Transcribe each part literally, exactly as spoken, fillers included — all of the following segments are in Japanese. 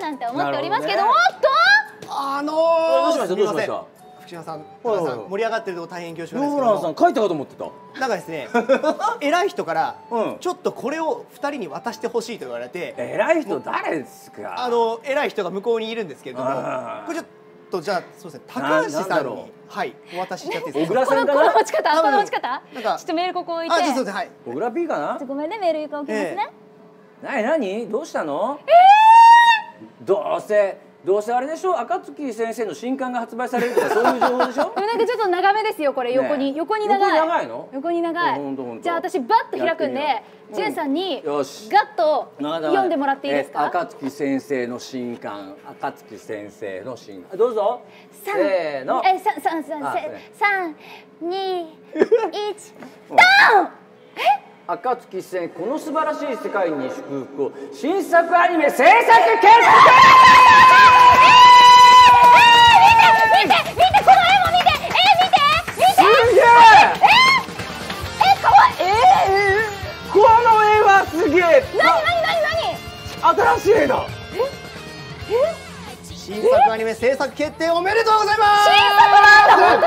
なんて思っておりますけど、おっとあのどうしましたどうしました。 福島さん、高橋さん盛り上がってるとこ大変恐縮なんですローランさん書いたかと思ってた。 なんかですね、偉い人からうんちょっとこれをふたりに渡してほしいと言われて、 偉い人誰ですか。 あの偉い人が向こうにいるんですけれども、 あーこれちょっとじゃあそうですね、高橋さんになんだろはいお渡ししちゃっていいです小か。 倉さんかな。 この持ち方この持ち方なんかちょっとメールここ置いて、 あ、そうそうですはい。 小倉 P かな。 ごめんね、メール置きますね。 なになにどうしたの。どうせどうせあれでしょ、赤月先生の新刊が発売されるとかそういう情報でしょ。 でもなんかちょっと長めですよ、これ横に、 ね横に長い。 横に長いの横に長いほんとほんとじゃあ私バッと開くんで、 やってみようジェンさんによしガッと読んでもらっていいですか。 え赤月先生の新刊、赤月先生の新刊、どうぞ。 三せーの。 え、三三三あ三二一ドン。赤月先生、この素晴らしい世界に祝福を、新作アニメ制作決定。 見て見てこの絵も見て、え見て見て。 すげえ。 え可愛い。えこの絵はすげえ。 なになになになに。 新しい絵だ。 新作アニメ制作決定おめでとうございます。 新作なんだ本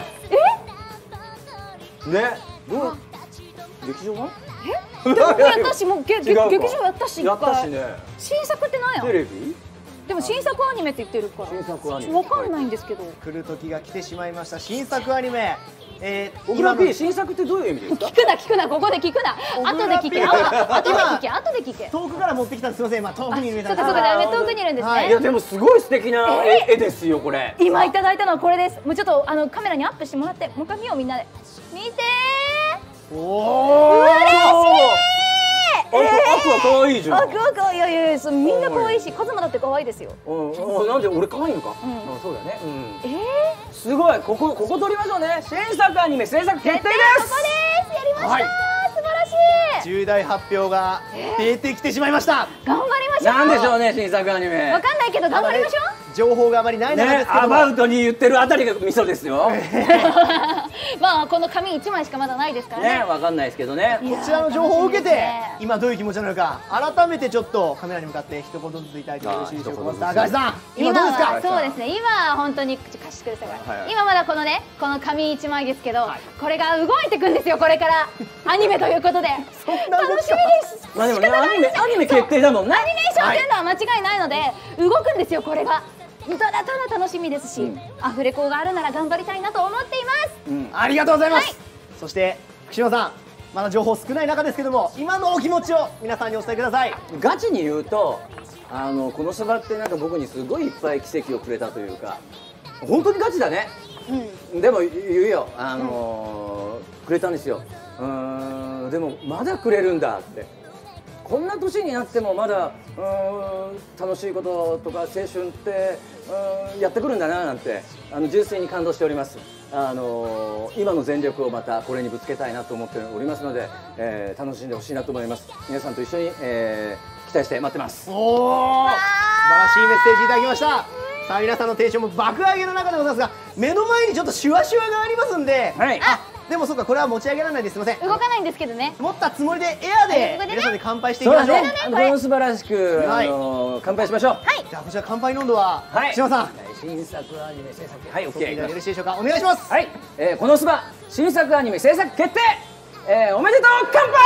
当に。えね、どう。劇場版？ え？でもやったし、もうげ劇場やったし一やったし回。 ね。 新作って何や？ テレビ？ でも新作アニメって言ってるから。 新作アニメ。 わかんないんですけど。 来る時が来てしまいました。新作アニメ。えー、 小倉 P 新作ってどういう意味ですか？ 聞くな聞くな、ここで聞くな。後で聞け。後で聞け。後で聞け。 遠くから持ってきたんです。すみません。今遠くにいるみたいな。 そうかそうか、遠くにいるんですはいね。 いやでもすごい素敵な絵ですよこれ。 今いただいたのはこれです。もうちょっとあのカメラにアップしてもらって、もう一回見ようみんなで。見ておお。嬉しい。アクは可愛いじゃん。 ー。あ、かわいい。いやいや、そうみんな可愛いし、カズマだって可愛いですよ。 うん、なんで俺可愛いのか。 んあ、そうだね。うん。 ええ。 すごい、ここここ撮りましょうね。新作アニメ制作決定です。 ここです。やりました。 はい素晴らしい。 重大発表が出てきてしまいました。 頑張りましょう。 なんでしょうね、新作アニメ。 わかんないけど頑張りましょう。 情報があまりない中でね、 すけども、 アバウトに言ってるあたりがミソですよ。 まあこの紙一枚しかまだないですからね、 ね。 わかんないですけどね。 こちらの情報を受けていやー楽しみですね今どういう気持ちなのか改めてちょっとカメラに向かって一言ずついただいてよろしいでしょうか。 あー一言ずつ高橋さん、今どうですか。 はそうですね。今は本当に口貸してください。 はいはい今まだこのね、この紙一枚ですけど、これが動いてくんですよ。これからアニメということでそんな動き楽しみです。 まあでもね、アニメアニメ決定だもんね。 アニメーションっていうのは間違いないので、動くんですよこれが。ただただ楽しみですし、 うんアフレコがあるなら頑張りたいなと思っています。 うん。 ありがとうございます。 はいそして福島さん、まだ情報少ない中ですけども、今のお気持ちを皆さんにお伝えください。 ガチに言うと、あのこのスバってなんか僕にすごいいっぱい奇跡をくれたというか、本当にガチだね。でも言うよ、あのーくれたんですよ。うーん、でもまだくれるんだって。こんな年になってもまだうーん楽しいこととか青春ってうーんやってくるんだななんて、あの純粋に感動しております。あのー今の全力をまたこれにぶつけたいなと思っておりますので、えー楽しんでほしいなと思います。皆さんと一緒に、えー期待して待ってます。 おお、素晴らしいメッセージいただきました。さあ皆さんのテンションも爆上げの中でございますが、目の前にちょっとシュワシュワがありますんで、 はい。 あ、でもそうか、これは持ち上げられないです。すみません。 動かないんですけどね。 持ったつもりでエアでここでね皆さんで乾杯していきそうましょう。 だね。あのこれも素晴らしく、 はいあのー乾杯しましょう。 じゃあこちら乾杯の温度は、 はい。 福島さん、 新作アニメ制作。はい、オッケー。 取っていただいてよろしいでしょうか。お願いします。 はい、えー、このスバ新作アニメ制作決定、えー、おめでとう乾杯。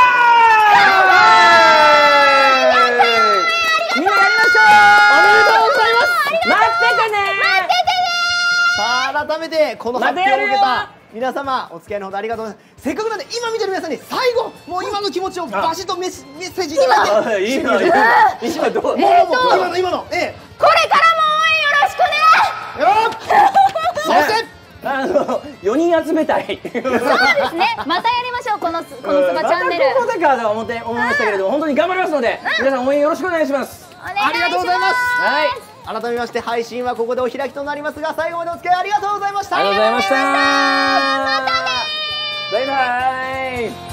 みんなやりましょう。 おめでとうございます。 待っててね。 さあ改めてこの発表を受けた皆様お付き合いのほどありがとうございます。せっかくなんで今見てる皆さんに最後もう今の気持ちをバシッとメッセメッセージいただいて、 いいのいいの今どう、 えーと今の今の、えこれからも応援よろしくね。 え、よっ、そしてあのよにん集めたい。 そうですね。またやりましょう。このこのスバチャンネル。 またここでかと思って思いましたけれども、本当に頑張りますので、皆さん応援よろしくお願いします。 お願いします。 ありがとうございます。 はい、 改めまして配信はここでお開きとなりますが、最後までお付き合いありがとうございました。 ありがとうございました。またね。バイバイ。